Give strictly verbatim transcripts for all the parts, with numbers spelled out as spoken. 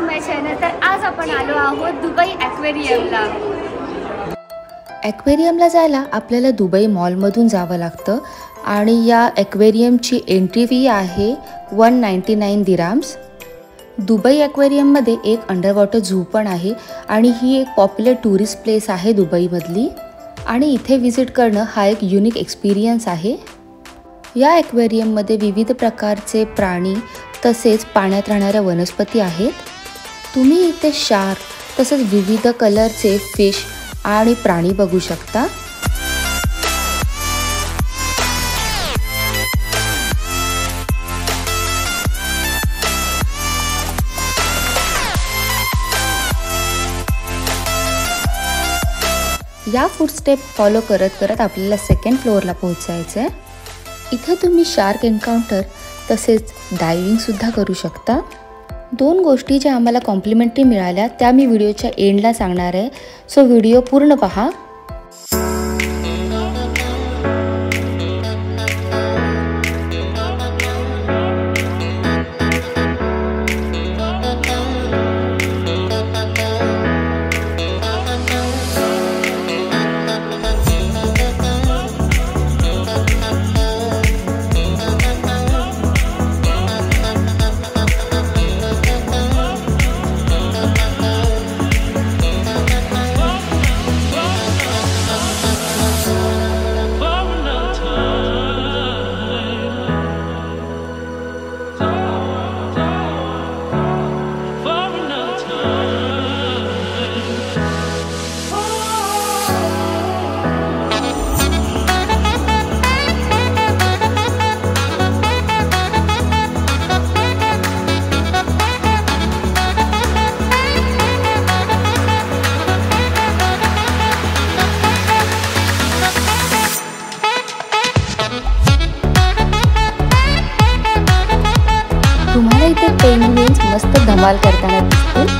My channel. तर आज आपण आलो आहोत दुबई ॲक्वेरियमला. ॲक्वेरियमला जायला आपल्याला दुबई मॉलमधून जावं लागतं आणि या ॲक्वेरियमची एंट्री फी आहे one ninety nine dirhams. Dubai ॲक्वेरियममध्ये एक अंडरवॉटर झू पण आहे आणि ही एक पॉप्युलर टुरिस्ट प्लेस आहे दुबईमधली आणि इथे व्हिजिट करणं हा एक युनिक एक्सपिरियन्स आहे. या ॲक्वेरियममध्ये विविध प्रकारचे प्राणी तसेच पाण्यात राहणाऱ्या वनस्पती आहेत. तुम्ही इथे शार्क तसेच विविध कलरचे फिश आणि प्राणी बघू शकता. या फूड स्टेप फॉलो करत करत आपल्याला सेकंड फ्लोअरला पोहोचायचं आहे. इथे तुम्ही शार्क एन्काउंटर तसेच डायव्हिंगसुद्धा करू शकता. दोन गोष्टी ज्या आम्हाला कॉम्प्लिमेंटरी मिळाल्या त्या मी व्हिडिओच्या एंडला सांगणार आहे, सो व्हिडिओ पूर्ण पहा. तुम्हाला इथे पेंग्विन्स मस्त धमाल करताना दिसतील.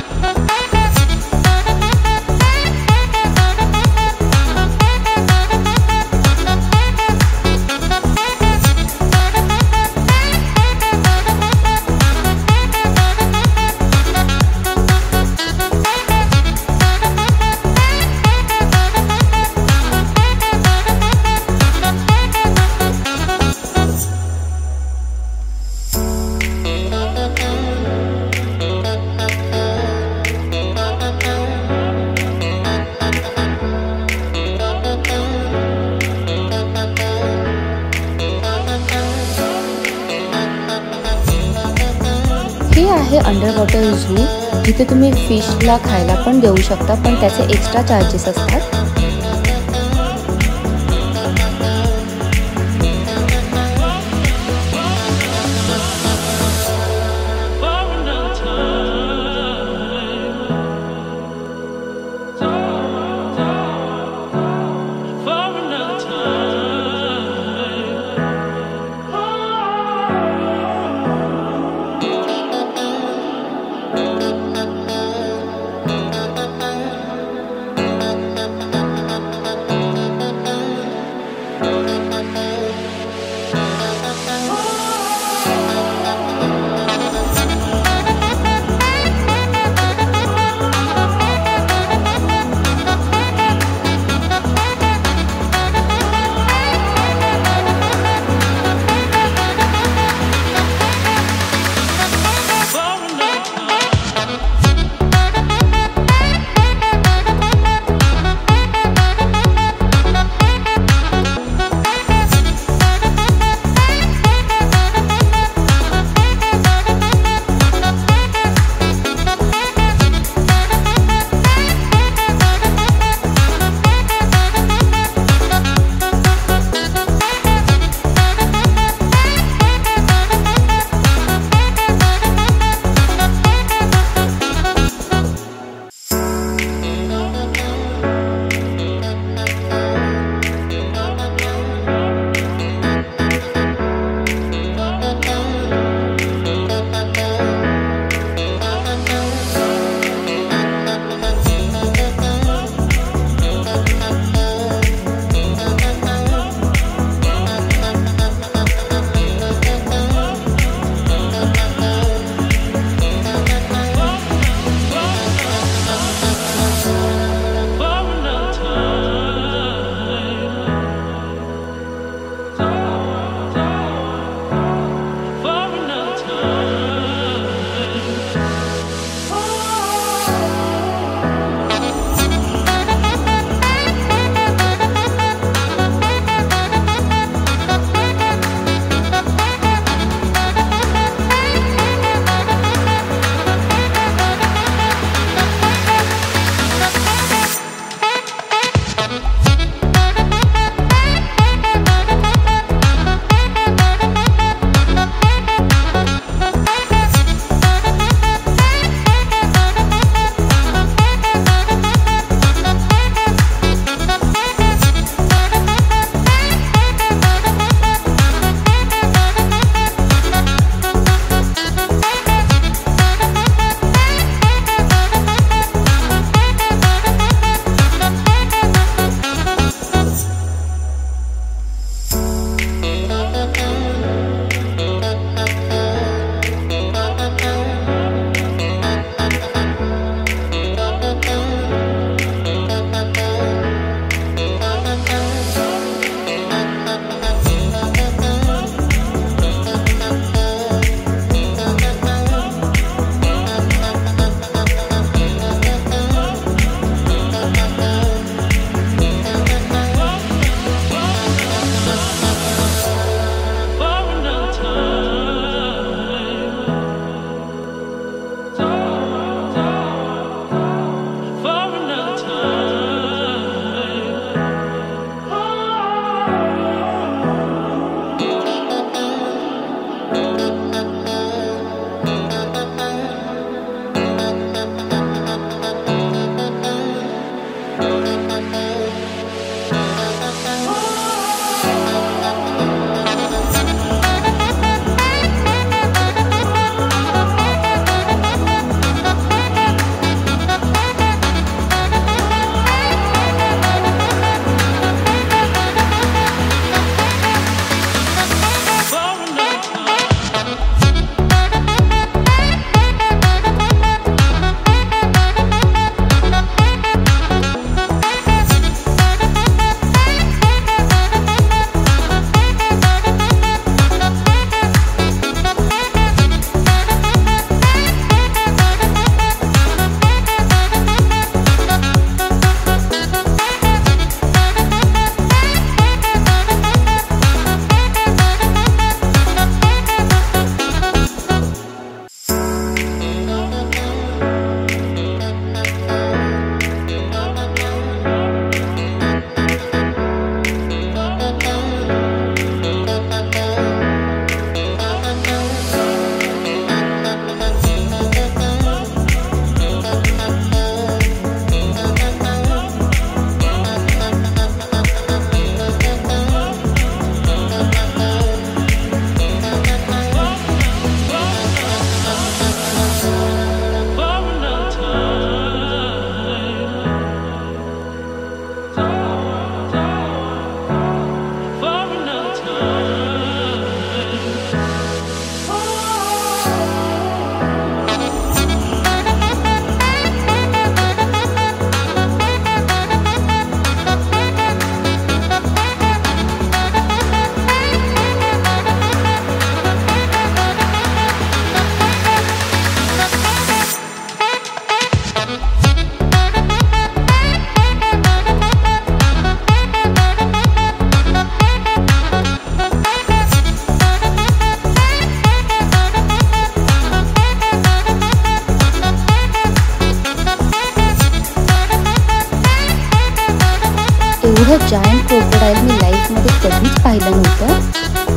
हे आहे अंडरवॉटर झू, जिथे तुम्ही फिशला खायला पण देऊ शकता, पण त्याचे एक्स्ट्रा चार्जेस असतात. एवढं जायंट क्रोकोडाईल मी लाईफमध्ये कधीच पाहिलं नव्हतं.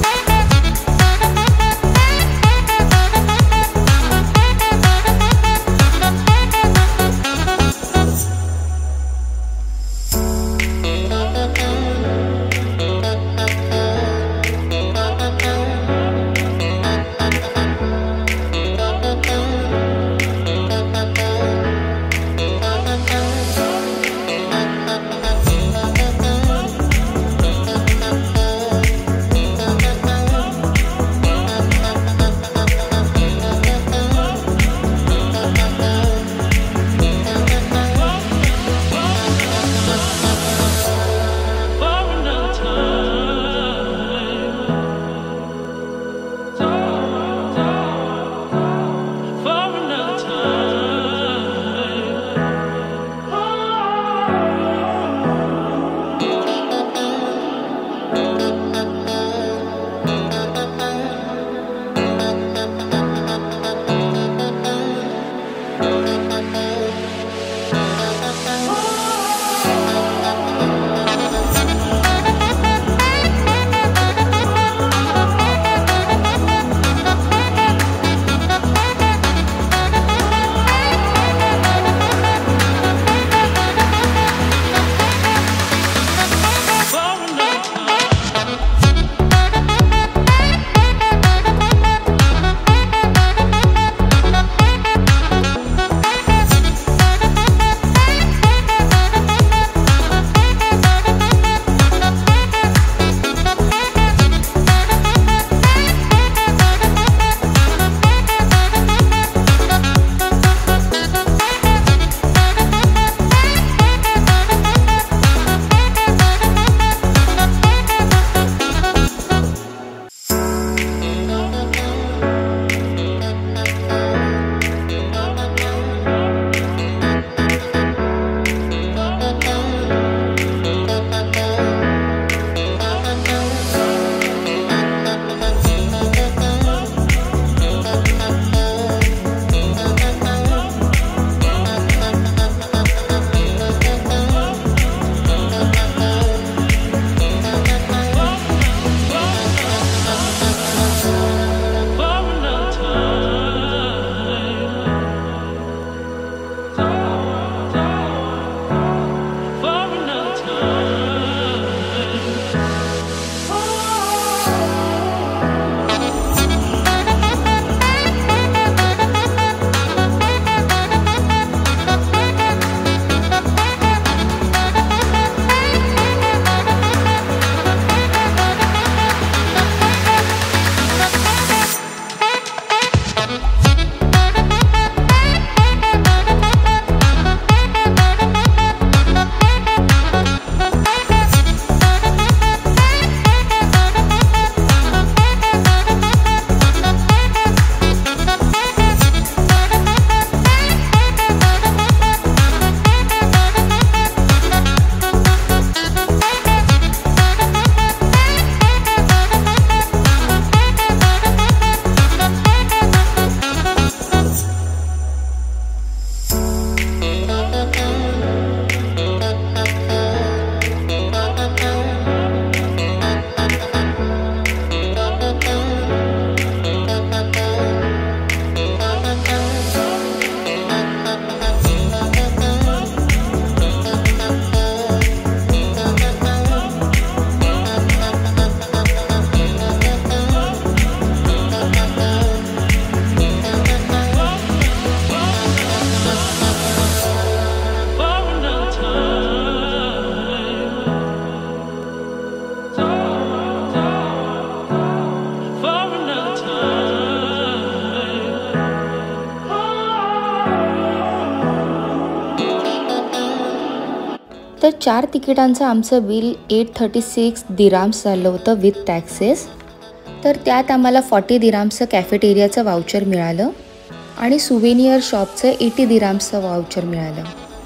तर चार तिकिटांचं आमचं bill eight thirty six dirhams झालं होतं विथ टॅक्सेस. तर त्यात आम्हाला फॉर्टी दिराम्सचं कॅफेटेरियाचं वाउचर मिळालं आणि सुवेनियर शॉपचं एटी दिराम्सचं वाउचर मिळालं.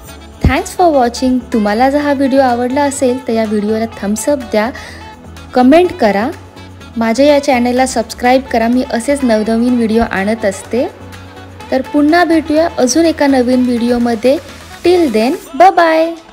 Thanks for watching. तुम्हाला जर हा व्हिडिओ आवडला असेल तर या व्हिडिओला थम्सअप द्या, कमेंट करा, माझ्या या चॅनलला सबस्क्राईब करा. मी असेच नवनवीन व्हिडिओ आणत असते. तर पुन्हा भेटूया अजून एका नवीन व्हिडिओमध्ये. Till then bye bye.